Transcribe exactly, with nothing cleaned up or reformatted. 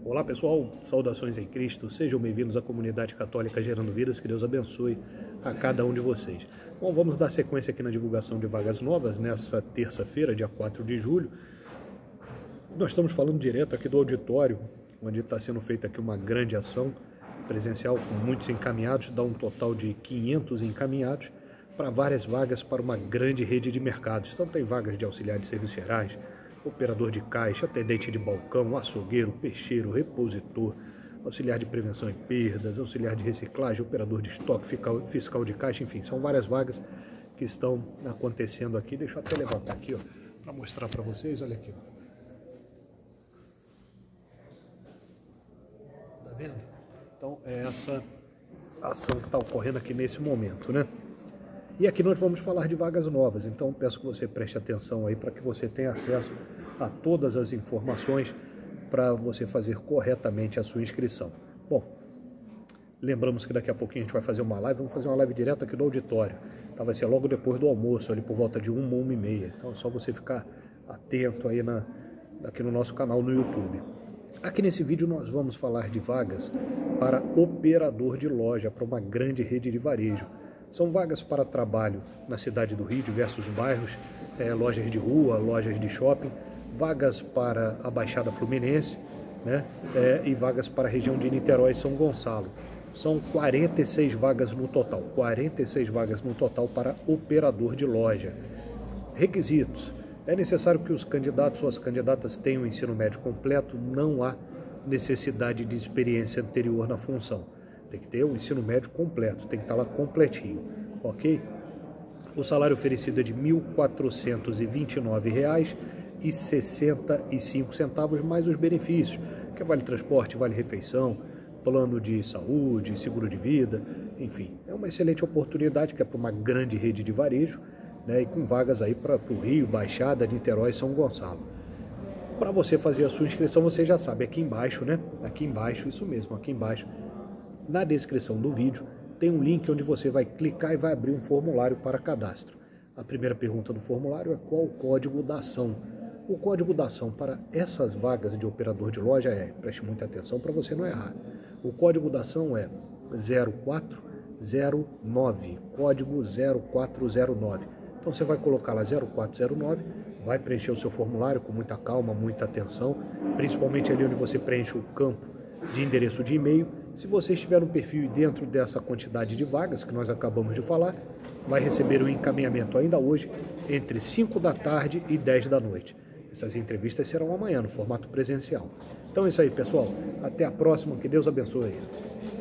Olá pessoal, saudações em Cristo, sejam bem-vindos à comunidade católica Gerando Vidas, que Deus abençoe a cada um de vocês. Bom, vamos dar sequência aqui na divulgação de vagas novas, nessa terça-feira, dia quatro de julho. Nós estamos falando direto aqui do auditório, onde está sendo feita aqui uma grande ação presencial com muitos encaminhados, dá um total de quinhentos encaminhados para várias vagas para uma grande rede de mercados. Então tem vagas de auxiliar de serviços gerais, operador de caixa, atendente de balcão, açougueiro, peixeiro, repositor, auxiliar de prevenção e perdas, auxiliar de reciclagem, operador de estoque, fiscal de caixa, enfim, são várias vagas que estão acontecendo aqui. Deixa eu até levantar aqui, ó, para mostrar para vocês, olha aqui, ó. Tá vendo? Então é essa ação que está ocorrendo aqui nesse momento, né? E aqui nós vamos falar de vagas novas, então peço que você preste atenção aí para que você tenha acesso a todas as informações para você fazer corretamente a sua inscrição. Bom, lembramos que daqui a pouquinho a gente vai fazer uma live, vamos fazer uma live direto aqui do auditório. Então vai ser logo depois do almoço, ali por volta de uma, uma e meia. Então é só você ficar atento aí na, aqui no nosso canal no YouTube. Aqui nesse vídeo nós vamos falar de vagas para operador de loja, para uma grande rede de varejo. São vagas para trabalho na cidade do Rio, diversos bairros, é, lojas de rua, lojas de shopping, vagas para a Baixada Fluminense, né, é, e vagas para a região de Niterói e São Gonçalo. São quarenta e seis vagas no total, quarenta e seis vagas no total para operador de loja. Requisitos: é necessário que os candidatos ou as candidatas tenham ensino médio completo, não há necessidade de experiência anterior na função. Tem que ter o ensino médio completo, tem que estar lá completinho, ok? O salário oferecido é de mil quatrocentos e vinte e nove reais e sessenta e cinco centavos, mais os benefícios, que é vale transporte, vale refeição, plano de saúde, seguro de vida, enfim. É uma excelente oportunidade que é para uma grande rede de varejo, né, e com vagas aí para o Rio, Baixada, Niterói e São Gonçalo. Para você fazer a sua inscrição, você já sabe, aqui embaixo, né? Aqui embaixo, isso mesmo, aqui embaixo, na descrição do vídeo, tem um link onde você vai clicar e vai abrir um formulário para cadastro. A primeira pergunta do formulário é qual o código da ação. O código da ação para essas vagas de operador de loja é, preste muita atenção para você não errar, o código da ação é zero quatro zero nove, código zero quatro zero nove. Então você vai colocar lá zero quatro zero nove, vai preencher o seu formulário com muita calma, muita atenção, principalmente ali onde você preenche o campo de endereço de e-mail. Se você estiver no perfil dentro dessa quantidade de vagas que nós acabamos de falar, vai receber o encaminhamento ainda hoje, entre cinco da tarde e dez da noite. Essas entrevistas serão amanhã, no formato presencial. Então é isso aí, pessoal. Até a próxima. Que Deus abençoe.